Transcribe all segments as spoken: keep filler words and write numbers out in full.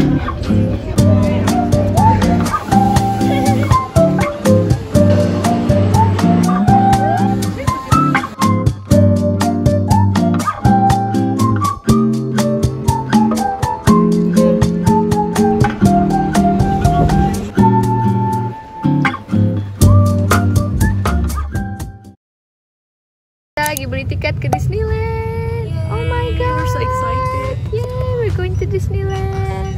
Lagi beli tiket ke Disneyland. Yay, oh my god, we're so excited. Yay, we're going to Disneyland.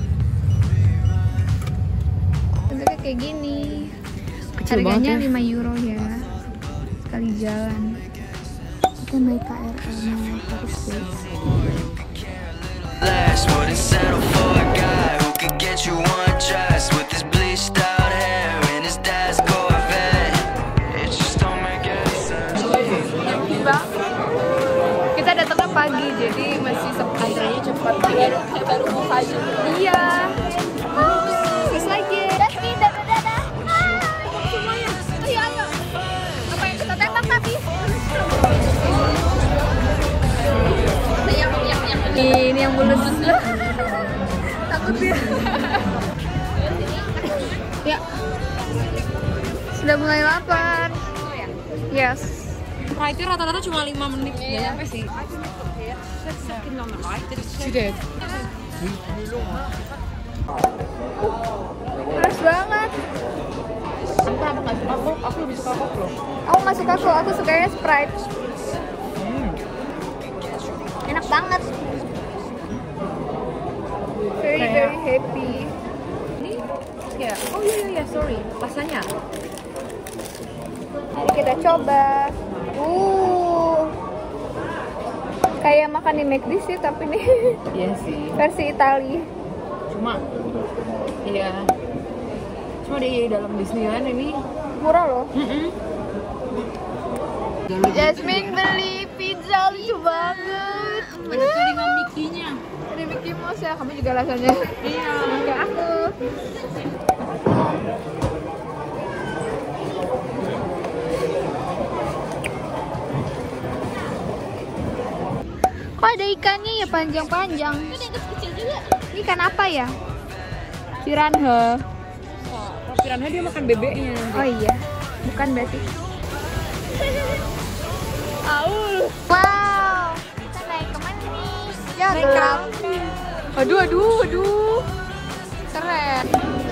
Bentuknya kayak gini. Kecil Harganya banget ya. lima euro ya. Sekali jalan. Kita naik K R L naik harus sih. Kita datangnya pagi, jadi masih sempat. Antrenya cepat, kayak baru mau fashion. Iya. Terus lagi. Dasmi, dadah, dadah. Semuanya. Ayo, ayo. Apa yang kita tembak tapi? Yang, yang, yang. Ini yang mulus. Takut dia. Ya. Sudah mulai lapar. Yes. Ride rata-rata cuma lima menit, nggak nyampe sih. Sudah. Keras banget. Kenapa nggak suka kok? Aku lebih suka kok loh. Aku nggak suka kok, aku sukanya Sprite. Hmm. Enak banget. Very Kayak- very happy. Ini ya. Oh iya iya iya, sorry. Rasanya. Mari kita coba. Uh, kayak makan di McD sih, tapi nih Iya sih. versi Itali. Cuma, iya. Cuma di dalam Disneyland ini. Murah loh. Mm-mm. Jasmine beli pizza lucu banget. Ada tulingan Mickey-nya. Ada Mickey Mouse ya, kamu juga rasanya. Iya. Kayak aku. Kok ada ikannya ya panjang-panjang? Ada yang kecil juga. Ini ikan apa ya? Piranha. Kalau piranha dia makan bebeknya. Oh iya, bukan berarti. Aul. Wow. Kita naik kemana nih? Ya gelap. Aduh, aduh, aduh. Keren.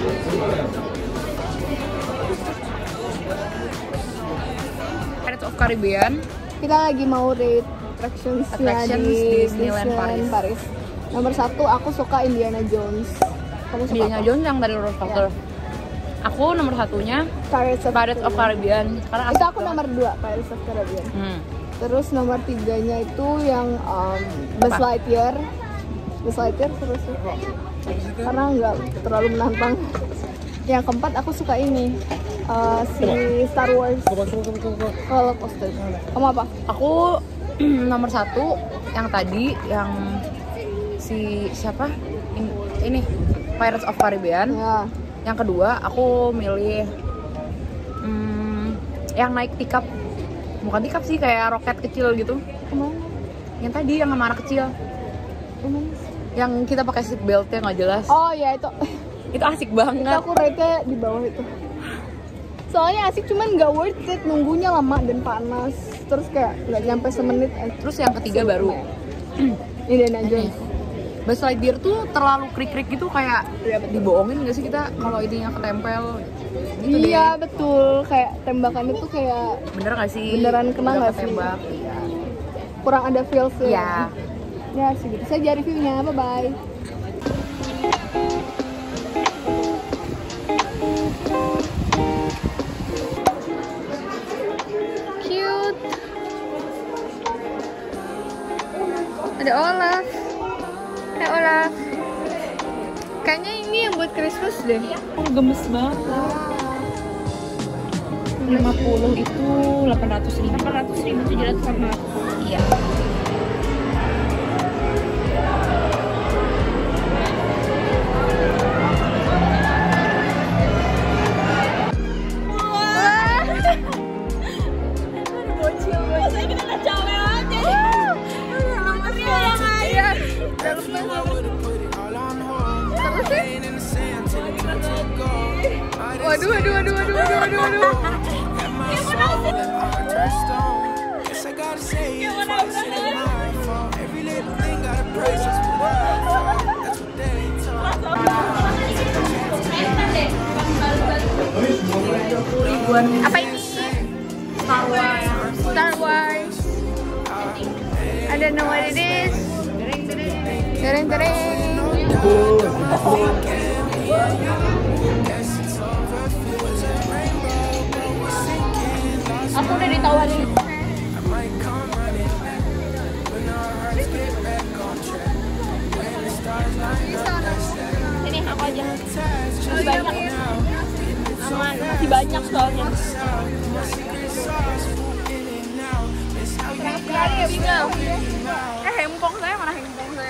Pirates of Caribbean. Kita lagi mau rate attractions Attractions di Disneyland Disneyland Paris. Paris. Nomor satu aku suka Indiana Jones. Kamu suka Indiana apa? Jones yang dari roller coaster. Aku nomor satunya Pirates of, Pirates of Caribbean. Karena Itu asik aku banget. nomor dua Pirates of Caribbean. Hmm. Terus nomor tiganya itu yang um, Buzz Apa? Lightyear. Buzz Lightyear terus sih. Karena nggak terlalu menantang. Yang keempat aku suka ini uh, si Star Wars roller coaster. Kamu apa? Aku nomor satu yang tadi yang si siapa In- ini Pirates of Caribbean. Ya. Yang kedua aku milih hmm, yang naik tikap, bukan tikap sih, kayak roket kecil gitu. Kemana? Yang tadi yang sama anak kecil, Kemana? yang kita pakai seat beltnya nggak jelas. Oh ya itu. Itu asik Itu banget. aku rate-nya di bawah itu. Soalnya asik, cuman nggak worth it, nunggunya lama dan panas. Terus kayak nggak nyampe semenit. Eh. Terus yang ketiga baru Indiana Jones. Buzz Lightyear tuh terlalu krik-krik gitu, kayak dibohongin nggak sih kita kalau ininya ketempel gitu deh. Iya betul, kayak tembakannya tuh kayak Bener nggak sih? beneran kena Udah nggak sih? ketembak. Kurang ada feel feel. Iya. Ya segitu saja reviewnya, bye bye. Cute. Ada Olaf. Hai Olaf. Kayaknya ini yang buat Christmas deh. Oh, gemes banget. lima puluh itu delapan ratus ribu. delapan ratus ribu, tujuh ratus lima puluh. Iya. Bocil, bocil. Kita nggak capek aja. Lemes ya yang air. Dalam banget. aduh, aduh, aduh, aduh, aduh, aduh, aduh. Apa ini? Star Wars. Star Wars. I don't know what it is. Tereng tereng. Aku udah ditawarin. Ini aku aja. Masih banyak. Aman, masih banyak soalnya. Eh, hempong saya mana hempong saya?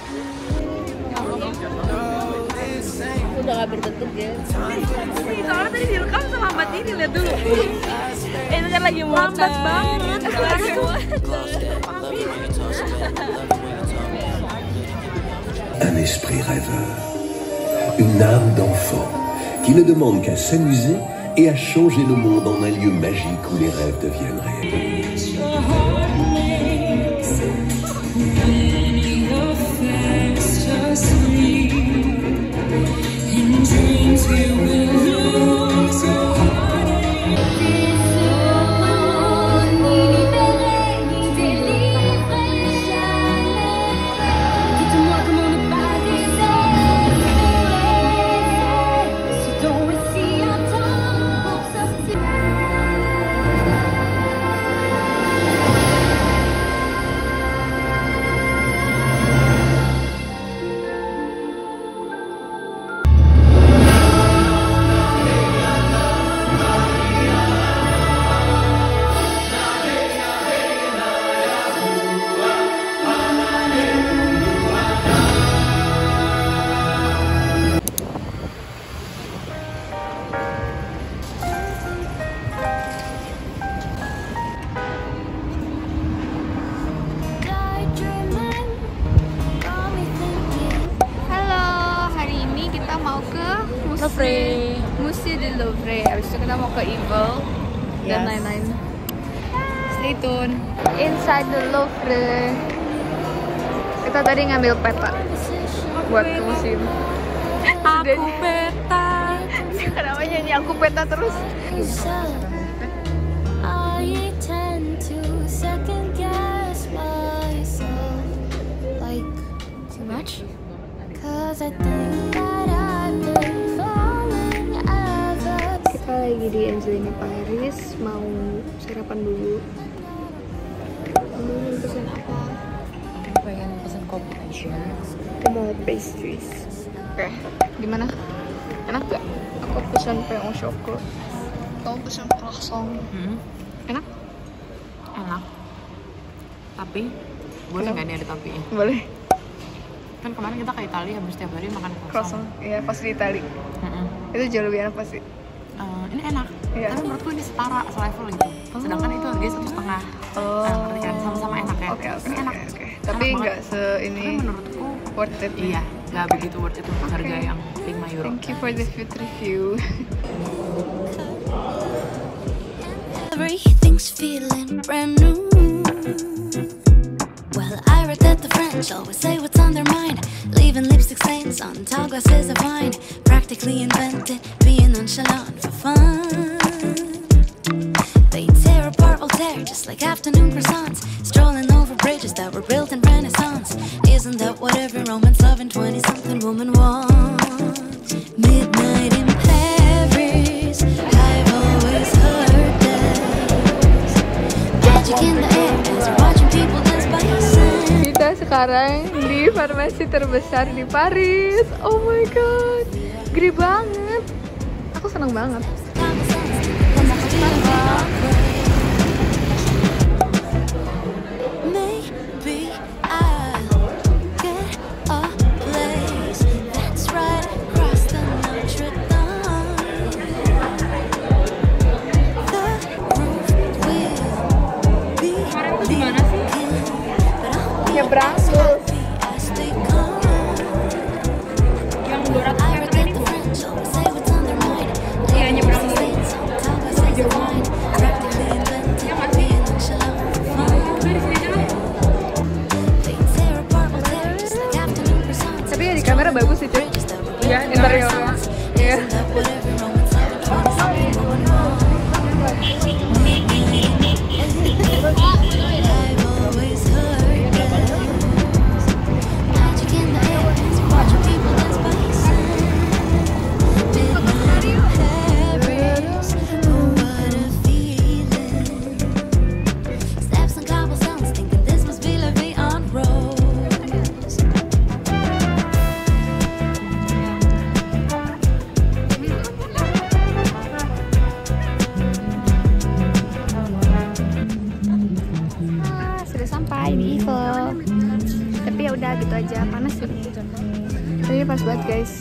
Udah gak berbentuk ya. Soalnya tadi direkam selambat ini, lihat dulu. Itu kan lagi mau Lambat banget. Un esprit rêveur, une âme d'enfant qui ne demande qu'à s'amuser et à changer le monde en un lieu magique où les rêves deviennent réels. Louvre. Musée du Louvre. Habis itu kita mau ke Evil dan Yes. lain-lain. Stay tune. Inside the Louvre. Kita tadi ngambil peta buat ke museum. Aku peta. Kenapa nyanyi aku peta terus? I tend to second guess myself, like Too much? cause I think that I've been falling ever. Kita lagi di Angelina Paris, mau sarapan dulu. Kamu mau pesen apa? Aku pengen pesen kopi aja. Aku mau pastries. Oke, gimana? Enak gak? Aku pesen pain au chocolat. Kamu pesen croissant. Hmm. Enak? Enak. Tapi boleh nggak nih ada tapinya? Boleh. Kan kemarin kita ke Italia habis tiap hari makan Croissant. croissant. Iya, pas di Itali. Mm-mm. Itu jauh lebih enak pasti. Eh, ini enak. Iya. Tapi menurutku ini setara selevel gitu. Sedangkan itu harganya satu setengah. Oh. Nah, ngerti kan? Sama-sama enak ya. Oke, oke, Ini enak. oke, oke. Enak Tapi banget. nggak se ini Tapi menurutku worth it. iya, nggak begitu worth it untuk harga yang lima euro. Thank you for the food review. Everything's feeling brand new. Well, I read that the French always say what's on their mind, leaving lipstick stains on tall glasses of wine. Practically invented being nonchalant for fun. They tear apart Voltaire just like afternoon croissants, strolling over bridges that were built in Renaissance. Isn't that what every romance loving twenty-something woman wants? Midnight in Paris, I've always heard that. Magic in the air as you're watching people dance by your side. Kita sekarang di farmasi terbesar di Paris. Oh my god, gede banget. Aku seneng banget. Maybe I'll get a place that's right across the Notre Dame. The roof will be leaking, but I'll be Nyebrang as dulu. happy as they come. Yang dua ratus I meter read ini the bukan? French always say what's on their mind. Iya, bagus sih cuy. Iya, interiornya. Iya. Tapi ya udah gitu aja, panas ini. Tapi pas banget guys.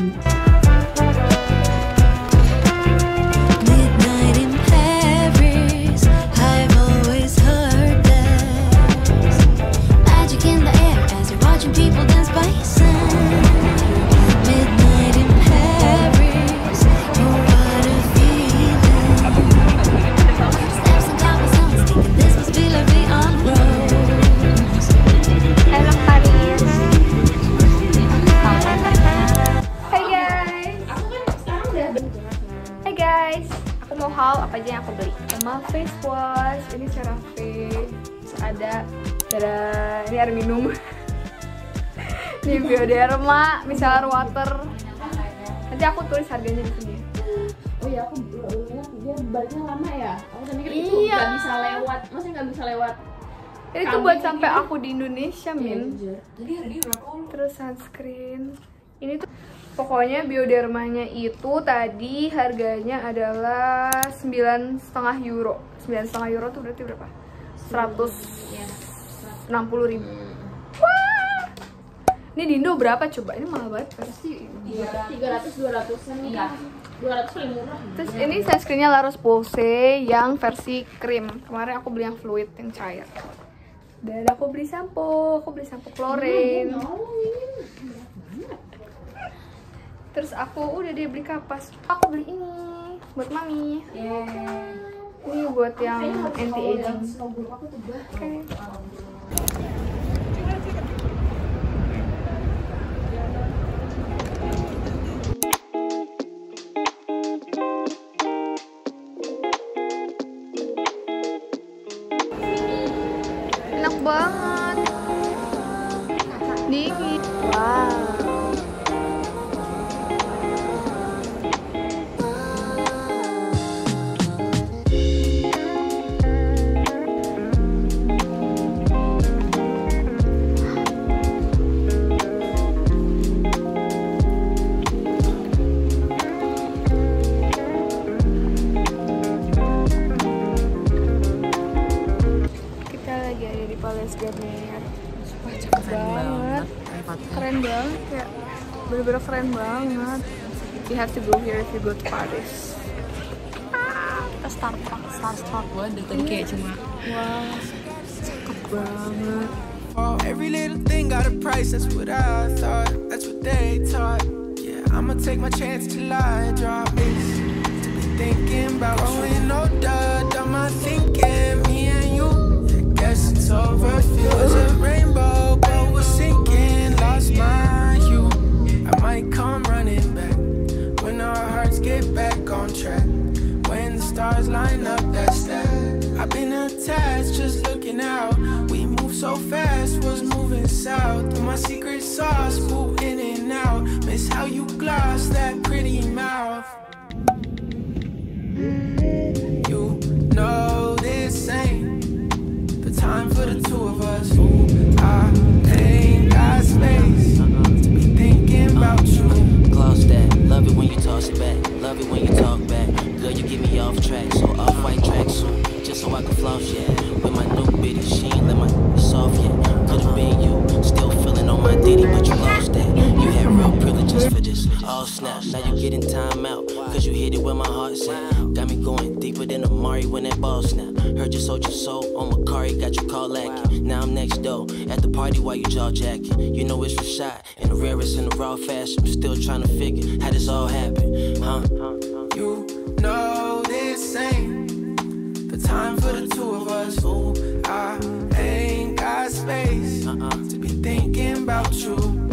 Apa aja yang aku beli? Sama face wash, ini CeraVe. Terus ada ada ini air minum. Ini Bioderma, micellar water. Nanti aku tulis harganya di sini. Oh iya, aku ingat dia baliknya lama ya. Aku tadi mikir itu Iya. nggak bisa lewat, maksudnya nggak bisa lewat. Ini tuh buat sampai aku di Indonesia, Min. Jadi harganya berapa? Terus sunscreen. Ini tuh pokoknya Biodermanya itu tadi harganya adalah sembilan setengah euro. Sembilan setengah euro tuh berarti berapa? Seratus enam puluh ribu. Wah! Ini di Indo berapa coba? Ini mahal banget pasti. Tiga ratus dua ratusan nih. Dua ratus paling murah. Terus ini sunscreennya La Roche-Posay yang versi krim. Kemarin aku beli yang fluid, yang cair. Dan aku beli sampo. Aku beli sampo Chlorine. Terus aku udah dia beli kapas. Aku beli ini buat mami. Yeah. Ini buat yang anti aging. Oke. Okay. Enak banget. Dingin. Wow. Keren banget ya, bener-bener keren banget. You have to go here if you go to Paris. Ah, kita Starbuck, Starstruck banget dan kayak cuma wow, cakep banget. Every little thing got a price, that's what I thought, that's what they taught. Yeah, I'ma take my chance till I drop this. To be thinking about growing older, done my thinking, me and you. Yeah, guess it's over. Feels a rainbow, but we're sinking. Lost my hue. I might come running back when our hearts get back on track. When the stars line up, that's that. I've been attached, just looking out. We move so fast, was moving south. My secret sauce, move in and out. Miss how you gloss that pretty mouth. You know this ain't the time for the two of us. Ooh, I ain't got space to be thinking about you. Gloss that, love it when you toss it back. Love it when you talk back. Girl, you get me off track, so off white track soon. Just so I can floss, yeah. With my new bitty, she ain't let my soft yet. Could've been you, still feeling on my ditty, but you lost that. You had real privileges for this, all snap. Now you getting time out, cause you hit it where my heart's at. Got me going deeper than Amari when that ball snap. Heard you sold your soul on Macari, got you call lacking. Now I'm next door, at the party while you jaw jacking. You know it's Rashad, and the rarest in the raw fashion. I'm still trying to figure how this all happened, huh? You know this ain't the time for the two of us. Ooh, I ain't got space uh-uh. to be thinking about you.